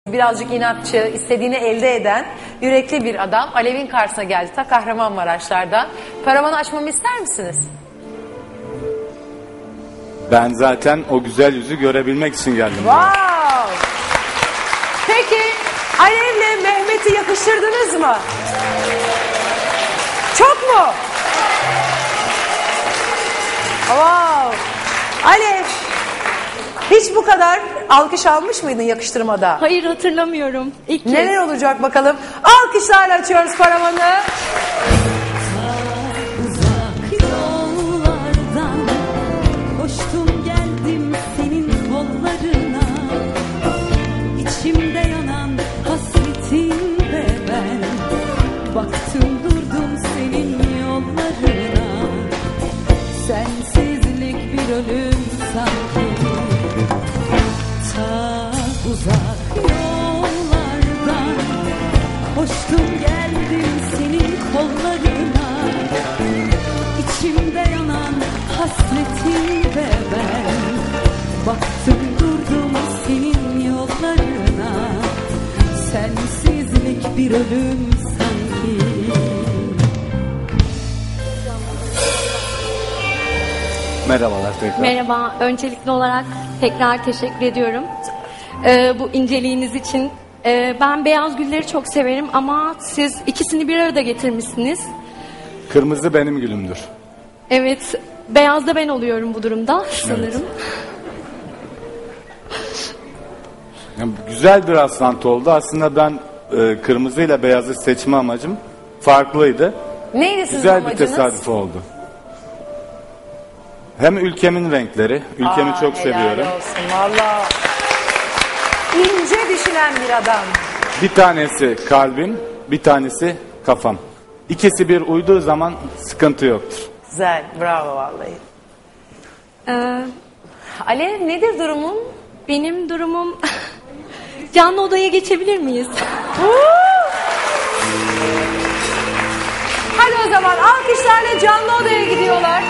Birazcık inatçı, istediğini elde eden yürekli bir adam. Alev'in karşısına geldi ta Kahramanmaraşlar'dan. Paravanı açmamı ister misiniz? Ben zaten o güzel yüzü görebilmek için geldim. Wow! Peki Alev'le Mehmet'i yakıştırdınız mı? Çok mu? Wow! Alev, hiç bu kadar alkış almış mıydın yakıştırmada? Hayır, hatırlamıyorum. İlk kez. Neler olacak bakalım? Alkışlarla açıyoruz paravanı. Uzak yollardan koştum geldim senin kollarına. İçimde yanan hasretinle ben baktım durdum senin yollarına. Sensizlik bir ölüm sanki. Ta uzak yollardan koştum geldim senin kollarına. İçimde yanan hasretinle ben baktım durdum senin yollarına. Sensizlik bir ölüm sanki. Merhabalar tekrar. Merhaba, öncelikli olarak tekrar teşekkür ediyorum bu inceliğiniz için. Ben beyaz gülleri çok severim ama siz ikisini bir arada getirmişsiniz. Kırmızı benim gülümdür. Evet, beyaz da ben oluyorum bu durumda sanırım. Evet. Yani güzel bir rastlantı oldu. Aslında ben kırmızıyla beyazı seçme amacım farklıydı. Neydi sizin Güzel bir amacınız? tesadüf oldu. Hem ülkemin renkleri, ülkemi çok seviyorum. Helal olsun valla. İnce düşünen bir adam. Bir tanesi kalbim, bir tanesi kafam. İkisi bir uyduğu zaman sıkıntı yoktur. Güzel, bravo vallahi. Alev, nedir durumun? Benim durumum... Canlı odaya geçebilir miyiz? Hadi o zaman alkışlarla canlı odaya gidiyorlar.